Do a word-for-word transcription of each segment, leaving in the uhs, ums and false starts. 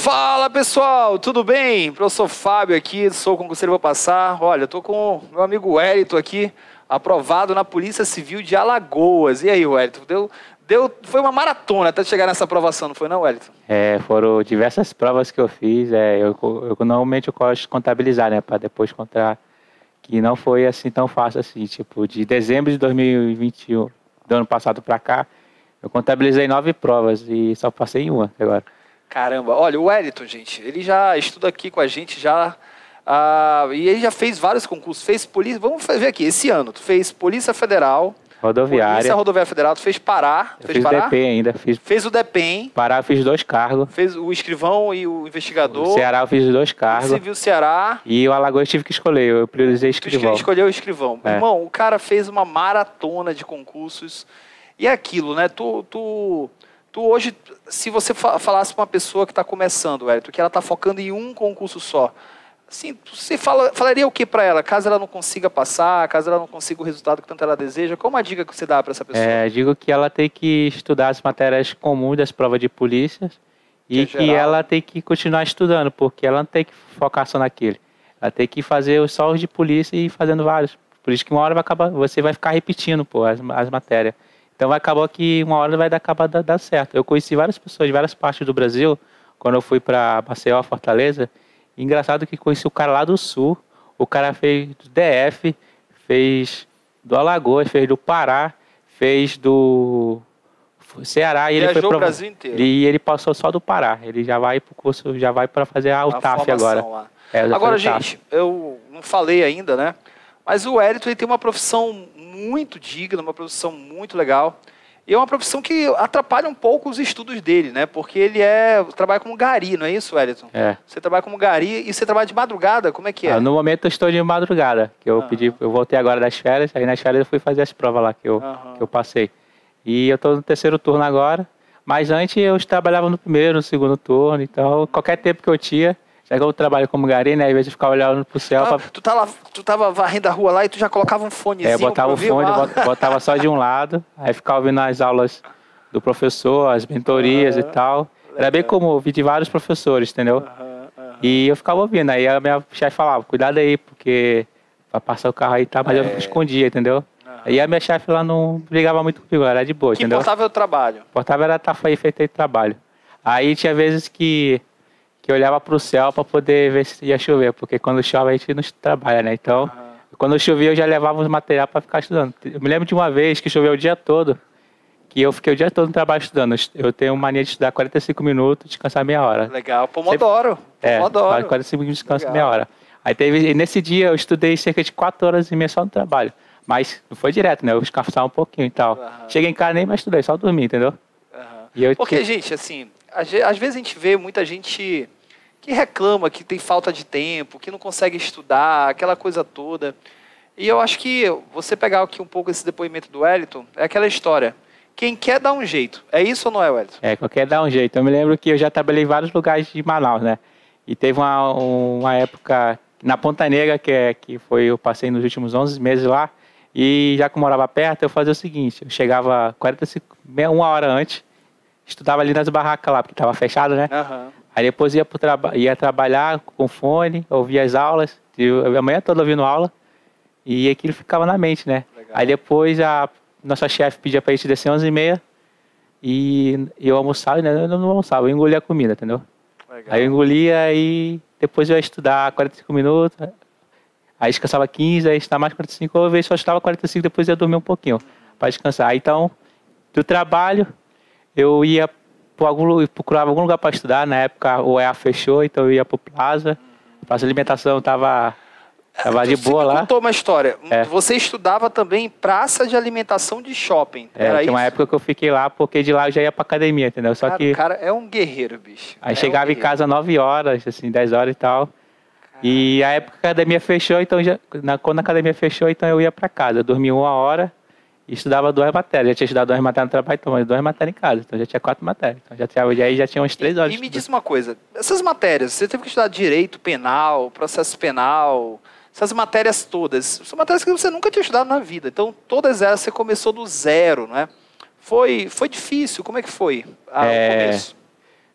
Fala pessoal, tudo bem? Professor Fábio aqui, sou concurseiro, vou passar. Olha, eu tô com o meu amigo Wellington aqui, aprovado na Polícia Civil de Alagoas. E aí, Wellington, deu, deu, foi uma maratona até chegar nessa aprovação, não foi não, Wellington? É, foram diversas provas que eu fiz, é, eu, eu normalmente eu gosto de contabilizar, né, para depois contar que não foi assim tão fácil assim, tipo, de dezembro de dois mil e vinte e um, do ano passado para cá, eu contabilizei nove provas e só passei em uma agora. Caramba, olha, o Wellington, gente, ele já estuda aqui com a gente já, ah, e ele já fez vários concursos, fez polícia, vamos ver aqui, esse ano, tu fez Polícia Federal, Rodoviária. Polícia Rodoviária Federal, tu fez Pará, Eu fez fiz Pará? o D P ainda, fiz Fez o DEPEN, Pará, eu fiz dois cargos. fez o escrivão e o investigador. O Ceará eu fiz dois cargos. Civil Ceará. E o Alagoas eu tive que escolher, eu priorizei Tu escrivão. escolheu o escrivão. É. Irmão, o cara fez uma maratona de concursos. E é aquilo, né? Tu, tu, tu hoje, se você fa falasse para uma pessoa que está começando, Wellington, que ela está focando em um concurso só, assim, você fala, falaria o que para ela? Caso ela não consiga passar, caso ela não consiga o resultado que tanto ela deseja, qual uma dica que você dá para essa pessoa? É, digo que ela tem que estudar as matérias comuns das provas de polícia e Que que, é geral. ela tem que continuar estudando, porque ela não tem que focar só naquele. Ela tem que fazer só os de polícia e ir fazendo vários. Por isso que uma hora vai acabar, você vai ficar repetindo, pô, as, as matérias. Então vai acabar que uma hora vai dar, acabar dar, dar certo. Eu conheci várias pessoas de várias partes do Brasil, quando eu fui para Maceió, Fortaleza. Engraçado que conheci o cara lá do Sul, o cara fez do D F, fez do Alagoas, fez do Pará, fez do Ceará. E ele Viajou foi o pro... Brasil inteiro. E ele passou só do Pará. Ele já vai pro curso, já vai para fazer a, o A T A F formação agora. lá. É, já Agora, foi o T A F. gente, eu não falei ainda, né? Mas o Wellington ele tem uma profissão muito digna, uma profissão muito legal. E é uma profissão que atrapalha um pouco os estudos dele, né? Porque ele é trabalha como gari, não é isso, Wellington? É. Você trabalha como gari e você trabalha de madrugada, como é que é? Ah, no momento eu estou de madrugada, que eu Aham. pedi, eu voltei agora das férias, aí nas férias eu fui fazer as provas lá que eu, Aham. que eu passei. E eu estou no terceiro turno agora, mas antes eu trabalhava no primeiro, no segundo turno, então qualquer tempo que eu tinha, já que eu trabalho como gari, né? Às vezes eu ficava olhando pro céu. Ah, pra... tu, tá lá, tu tava varrendo a rua lá e tu já colocava um fonezinho É, botava o pra ouvir fone, lá? bot- botava só de um lado, aí ficava ouvindo as aulas do professor, as mentorias Aham. e tal. Era bem Legal. comum ouvir de vários professores, entendeu? Aham, aham. E eu ficava ouvindo, aí a minha chefe falava, cuidado aí, porque vai passar o carro aí, tá? Mas É. eu escondia, entendeu? Aham. Aí a minha chefe lá não brigava muito comigo, era de boa, O que entendeu? importava é o trabalho. Importava era estar aí feito aí trabalho. Aí tinha vezes que, que eu olhava pro céu para poder ver se ia chover, porque quando chove a gente não trabalha, né? Então, Aham. quando chovia eu já levava os materiais para ficar estudando. Eu me lembro de uma vez que choveu o dia todo, que eu fiquei o dia todo no trabalho estudando. Eu tenho mania de estudar quarenta e cinco minutos, descansar meia hora. Legal, Pomodoro. É, Pomodoro. quarenta e cinco minutos de descanso, Legal. meia hora. Aí teve, e nesse dia eu estudei cerca de quatro horas e meia só no trabalho. Mas não foi direto, né? Eu descansava um pouquinho e tal. Aham. Cheguei em casa nem mais estudei, só dormi, entendeu? Aham. E eu, Porque, gente, assim, às ve- às vezes a gente vê muita gente que reclama que tem falta de tempo, que não consegue estudar, aquela coisa toda. E eu acho que você pegar aqui um pouco esse depoimento do Wellington, é aquela história. Quem quer dá um jeito. É isso ou não é, Wellington? É, qualquer dar um jeito. Eu me lembro que eu já trabalhei em vários lugares de Manaus, né? E teve uma, uma época na Ponta Negra, que, é, que foi, eu passei nos últimos onze meses lá, e já que eu morava perto, eu fazia o seguinte, eu chegava quarenta e cinco, meia- uma hora antes, estudava ali nas barracas lá, porque estava fechado, né? Aham. Aí depois ia, pro traba ia trabalhar com fone, ouvia as aulas, eu, a manhã toda ouvindo aula, e aquilo ficava na mente, né? Legal. Aí depois a nossa chefe pedia pra gente descer onze e meia, e eu almoçava, né? Eu não almoçava, eu engolia a comida, entendeu? Legal. Aí eu engolia e depois eu ia estudar quarenta e cinco minutos, aí descansava quinze, aí estudava mais quarenta e cinco, eu só estudava quarenta e cinco, depois eu ia dormir um pouquinho para descansar. Aí, então, do trabalho, eu ia por algum, lu- procurava algum lugar para estudar, na época o E A fechou, então eu ia pro Plaza, Praça de Alimentação tava, tava de Você boa me lá. contou uma história. É. Você estudava também em praça de alimentação de shopping. É, Era tinha uma isso? época que eu fiquei lá, porque de lá eu já ia pra academia, entendeu? Só Cara, que o cara é um guerreiro, bicho. aí É chegava um em guerreiro. casa nove horas, assim, dez horas e tal. E a época que a academia fechou, então já, na, quando a academia fechou, então eu ia pra casa. Eu dormia uma hora e estudava duas matérias. Já tinha estudado duas matérias no trabalho, então mas duas matérias em casa. Então já tinha quatro matérias. Então já tinha, aí já tinha umas três horas. E, e de me estudo. diz uma coisa, essas matérias, você teve que estudar direito penal, processo penal, essas matérias todas, são matérias que você nunca tinha estudado na vida. Então, todas elas você começou do zero, não é? Foi, foi difícil, como é que foi ah, É, o começo?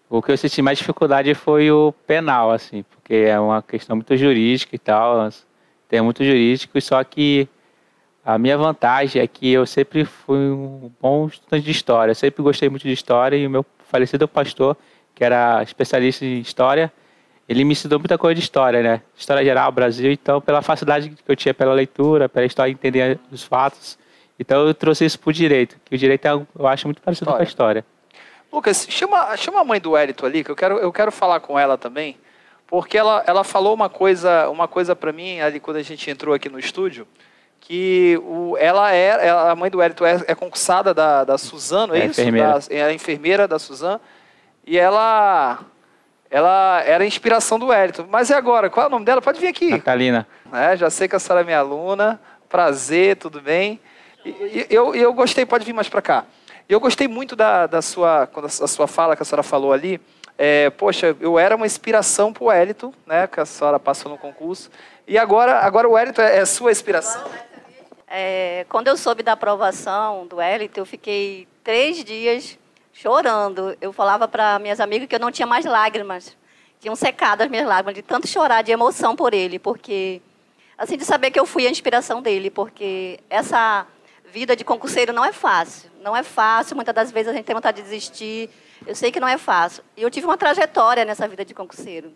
O que eu senti mais dificuldade foi o penal, assim, porque é uma questão muito jurídica e tal, tem muito jurídico, só que a minha vantagem é que eu sempre fui um bom estudante de história, eu sempre gostei muito de história e o meu falecido pastor, que era especialista em história, ele me ensinou muita coisa de história, né? História geral, Brasil, então pela facilidade que eu tinha pela leitura, pela história, entender os fatos, então eu trouxe isso para o direito, que o direito é, eu acho muito parecido com a história. Lucas, chama, chama a mãe do Wellington ali, que eu quero, eu quero falar com ela também, porque ela, ela falou uma coisa, uma coisa para mim ali quando a gente entrou aqui no estúdio, que o, ela é, ela, a mãe do Wellington é, é concursada da, da Suzano, é, é isso? Enfermeira. Da, é a enfermeira da Suzano, e ela, ela era a inspiração do Wellington. Mas e agora? Qual é o nome dela? Pode vir aqui. Natalina. É, já sei que a senhora é minha aluna, prazer, tudo bem? E, e, eu, eu gostei, pode vir mais para cá. Eu gostei muito da, da sua, a sua fala que a senhora falou ali. É, poxa, eu era uma inspiração para o Wellington, né, que a senhora passou no concurso. E agora, agora o Wellington é, é sua inspiração? É, quando eu soube da aprovação do Wellington, eu fiquei três dias chorando. Eu falava para minhas amigas que eu não tinha mais lágrimas. Tinham secado as minhas lágrimas de tanto chorar, de emoção por ele. Porque, assim, de saber que eu fui a inspiração dele. Porque essa vida de concurseiro não é fácil. Não é fácil, muitas das vezes a gente tem vontade de desistir. Eu sei que não é fácil. E eu tive uma trajetória nessa vida de concurseiro.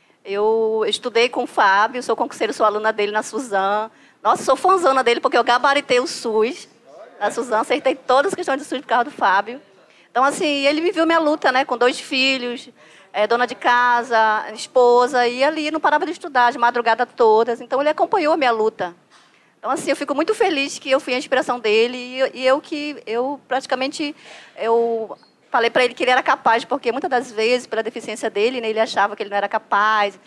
Eu estudei com o Fábio, sou concurseiro, sou aluna dele na Suzano. Nossa, sou fãzona dele porque eu gabaritei o SUS na Suzano, acertei todas as questões do SUS por causa do Fábio. Então, assim, ele me viu minha luta, né, com dois filhos, é, dona de casa, esposa, e ali não parava de estudar, de madrugada todas. Então, ele acompanhou a minha luta. Então, assim, eu fico muito feliz que eu fui a inspiração dele e, e eu que, eu praticamente, eu falei para ele que ele era capaz, porque muitas das vezes, pela deficiência dele, né, ele achava que ele não era capaz.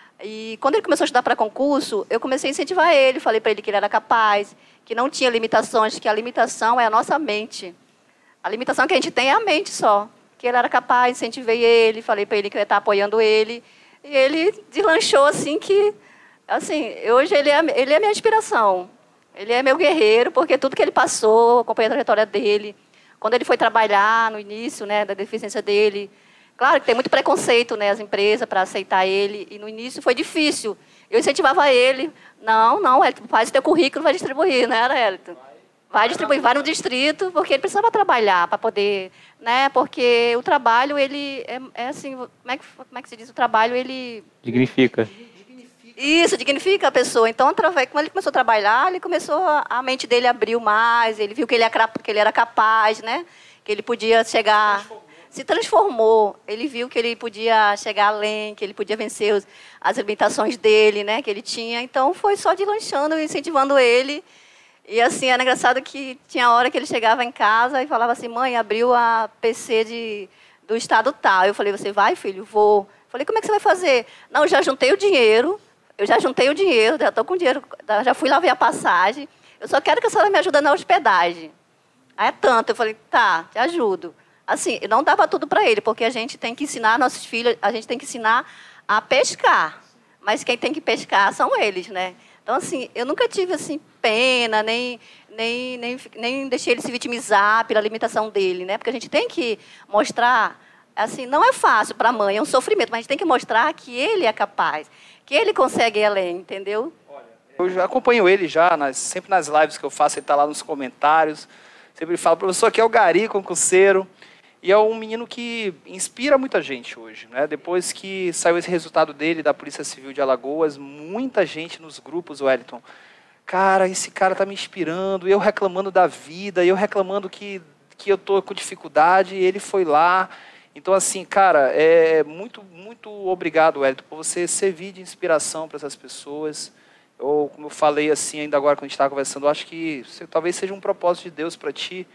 E quando ele começou a estudar para concurso, eu comecei a incentivar ele, falei para ele que ele era capaz, que não tinha limitações, que a limitação é a nossa mente. A limitação que a gente tem é a mente só. Que ele era capaz, incentivei ele, falei para ele que eu ia estar apoiando ele. E ele deslanchou assim que, assim, hoje ele é, ele é minha inspiração. Ele é meu guerreiro, porque tudo que ele passou, acompanhei a trajetória dele. Quando ele foi trabalhar no início, né, da deficiência dele, claro que tem muito preconceito, né, as empresas para aceitar ele, e no início foi difícil. Eu incentivava ele, não, não, Elton, faz o teu currículo, vai distribuir, né, era Elton? Vai distribuir, vai no distrito, porque ele precisava trabalhar para poder, né, porque o trabalho, ele, é, é assim, como é, que, como é que se diz, o trabalho, ele... Dignifica. Isso, dignifica a pessoa. Então, através, quando ele começou a trabalhar, ele começou, a mente dele abriu mais, ele viu que ele era, que ele era capaz, né, que ele podia chegar... Se transformou, ele viu que ele podia chegar além, que ele podia vencer os, as limitações dele, né, que ele tinha. Então, foi só deslanchando, incentivando ele. E, assim, era engraçado que tinha hora que ele chegava em casa e falava assim, mãe, abriu a P C de, do estado tal. Eu falei, você vai, filho? Vou. Eu falei, como é que você vai fazer? Não, eu já juntei o dinheiro, eu já juntei o dinheiro, já estou com dinheiro, já fui lá ver a passagem. Eu só quero que a senhora me ajude na hospedagem. Aí é tanto. Eu falei, tá, te ajudo. Assim, não dava tudo para ele, porque a gente tem que ensinar nossos filhos, a gente tem que ensinar a pescar. Mas quem tem que pescar são eles, né? Então, assim, eu nunca tive, assim, pena, nem, nem, nem, nem deixei ele se vitimizar pela limitação dele, né? Porque a gente tem que mostrar, assim, não é fácil para a mãe, é um sofrimento, mas a gente tem que mostrar que ele é capaz, que ele consegue ir além, entendeu? Olha, eu já acompanho ele já, nas, sempre nas lives que eu faço, ele está lá nos comentários, sempre fala, professor, aqui é o Gari, concurseiro. E é um menino que inspira muita gente hoje, né? Depois que saiu esse resultado dele, da Polícia Civil de Alagoas, muita gente nos grupos, Wellington, cara, esse cara tá me inspirando, eu reclamando da vida, eu reclamando que, que eu tô com dificuldade, e ele foi lá. Então, assim, cara, é muito, muito obrigado, Wellington, por você servir de inspiração para essas pessoas. Ou, como eu falei, assim, ainda agora, quando a gente estava conversando, eu acho que você, talvez seja um propósito de Deus para ti,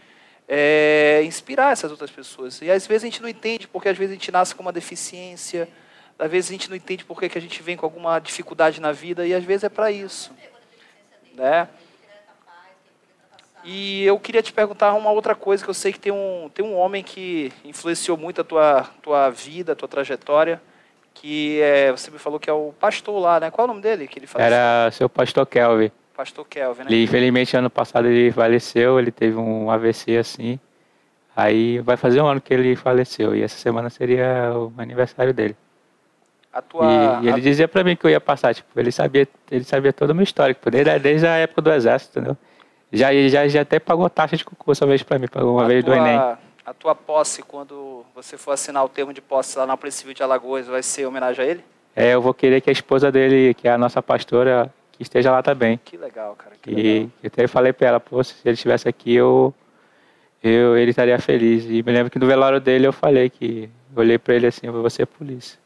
É, inspirar essas outras pessoas. E às vezes a gente não entende porque às vezes a gente nasce com uma deficiência, às vezes a gente não entende porque que a gente vem com alguma dificuldade na vida, e às vezes é para isso. Né? E eu queria te perguntar uma outra coisa, que eu sei que tem um, tem um homem que influenciou muito a tua, tua vida, a tua trajetória, que é, você me falou que é o pastor lá, né? Qual é o nome dele? Que ele faleceu? Era seu pastor Kelvin. Pastor Kelvin, né? Ele, infelizmente, ano passado ele faleceu, ele teve um A V C assim. Aí vai fazer um ano que ele faleceu e essa semana seria o aniversário dele. A tua, e, e ele a... dizia pra mim que eu ia passar, tipo, ele sabia, ele sabia todo o meu histórico, desde, desde a época do exército, entendeu? Já, já, já até pagou taxa de concurso uma vez pra mim, pagou uma a vez tua, do Enem. A tua posse, quando você for assinar o termo de posse lá na Polícia Civil de Alagoas, vai ser em homenagem a ele? É, eu vou querer que a esposa dele, que é a nossa pastora, que esteja lá também. Que legal, cara, que e legal. eu até falei pra ela, pô, se ele estivesse aqui, eu, eu, ele estaria feliz. E me lembro que no velório dele eu falei que, eu olhei pra ele assim, eu vou ser polícia.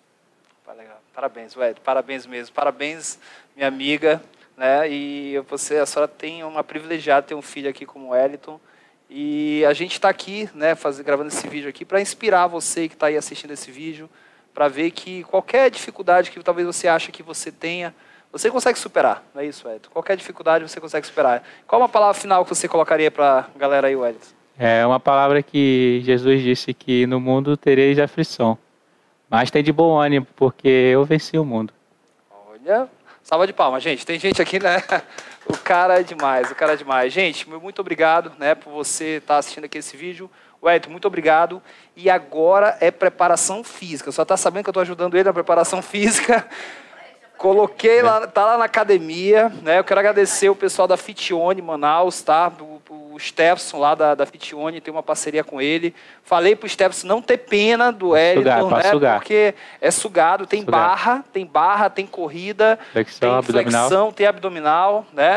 Parabéns, Wellington, parabéns mesmo. Parabéns, minha amiga, né? E você, a senhora tem uma privilegiada ter um filho aqui como o Wellington. E a gente está aqui, né, faz, gravando esse vídeo aqui para inspirar você que está aí assistindo esse vídeo, para ver que qualquer dificuldade que talvez você ache que você tenha, você consegue superar, não é isso, Wellington? Qualquer dificuldade você consegue superar. Qual uma palavra final que você colocaria para a galera aí, Wellington? É uma palavra que Jesus disse que no mundo tereis aflição. Mas tem de bom ânimo, porque eu venci o mundo. Olha, salva de palmas, gente. Tem gente aqui, né? O cara é demais, o cara é demais. Gente, muito obrigado, né, por você estar assistindo aqui esse vídeo. Wellington, muito obrigado. E agora é preparação física. Só está sabendo que eu estou ajudando ele na preparação física. Coloquei lá, tá lá na academia, né? Eu quero agradecer o pessoal da Fitione Manaus, tá? O, o Stepson lá da, da Fitione, tem uma parceria com ele. Falei pro Stepson não ter pena do Wellington, né? Sugar. Porque é sugado, tem sugar. barra, tem barra, tem corrida, flexão, tem flexão, abdominal. tem abdominal, né?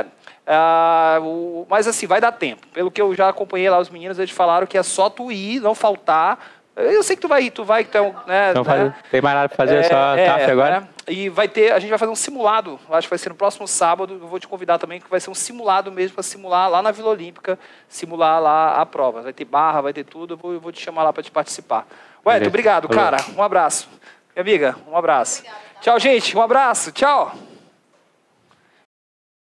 Ah, o, mas assim, vai dar tempo. Pelo que eu já acompanhei lá os meninos, eles falaram que é só tu ir, não faltar. Eu sei que tu vai ir, tu vai, então, né? Então, né? Tem mais nada pra fazer, é, só é, café agora. Né? E vai ter, a gente vai fazer um simulado, acho que vai ser no próximo sábado, eu vou te convidar também, que vai ser um simulado mesmo, para simular lá na Vila Olímpica, simular lá a prova. Vai ter barra, vai ter tudo, eu vou, eu vou te chamar lá para te participar. Wellington, obrigado, cara. Um abraço. Minha amiga, um abraço. Obrigada. Tchau, gente. Um abraço. Tchau.